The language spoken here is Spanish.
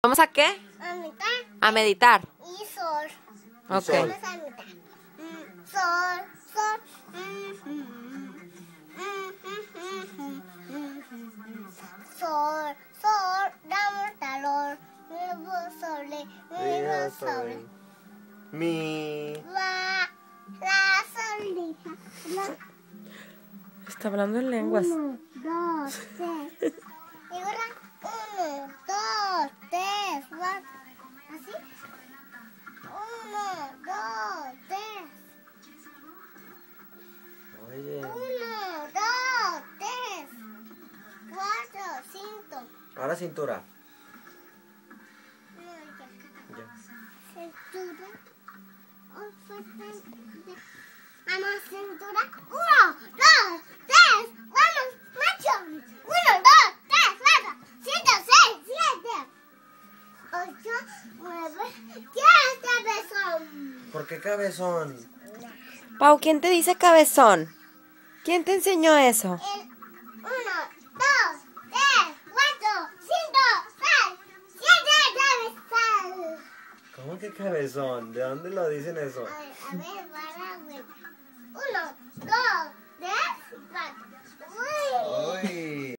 ¿Vamos a qué? A mitad. A meditar. Y sol. Ok. Vamos a mitad. Sol, sol. Sol, sol, damos calor. Sole, sole. Mi. La solita. Está hablando en lenguas. 1, 2, 3. Y ahora 1, 2, 3, 4. ¿Así? 1, 2, 3. Oye. 1, 2, 3, 4, 5. Ahora cintura. No, ya. Ya. Cintura. Vamos, cintura. 1, 2, 3. Vamos, macho. 1, 2, 3, 4, 5, 6, 7, 8, 9. ¿Qué es cabezón? ¿Por qué cabezón? Pau, ¿quién te dice cabezón? ¿Quién te enseñó eso? 1, 2, 3, 4, 5, 6, 7, cabezón. ¿Cómo que cabezón? ¿De dónde lo dicen eso? A ver, para ver. 1, 2, 3, 4. Uy. Uy.